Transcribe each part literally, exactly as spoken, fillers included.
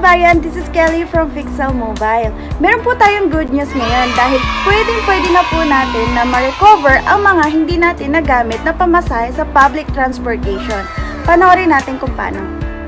kabayan, this is Kelly from Fixel Mobile. Meron po tayong good news ngayon dahil pwedeng-pwede na po natin na ma-recover ang mga hindi natin nagamit na pamasahe sa public transportation. Panoorin natin kung paano.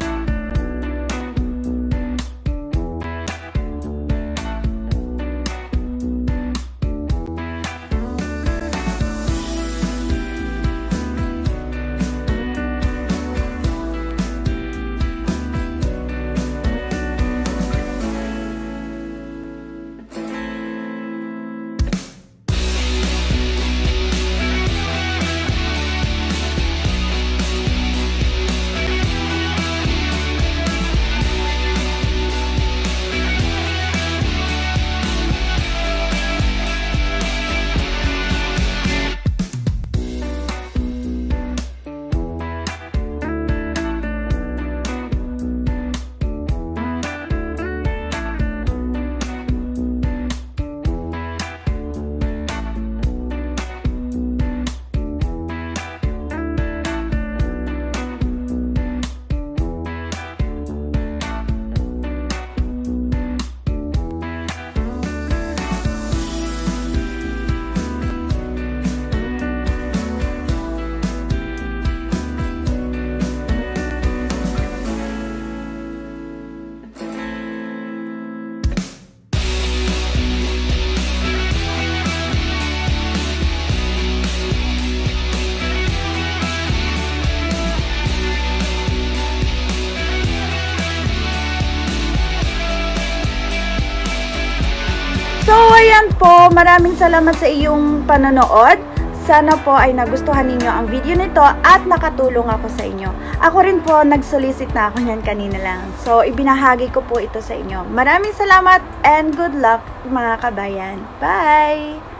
So, ayan po. Maraming salamat sa iyong panonood. Sana po ay nagustuhan ninyo ang video nito at nakatulong ako sa inyo. Ako rin po, nag-solicit na ako niyan kanina lang. So, ibinahagi ko po ito sa inyo. Maraming salamat and good luck mga kabayan. Bye!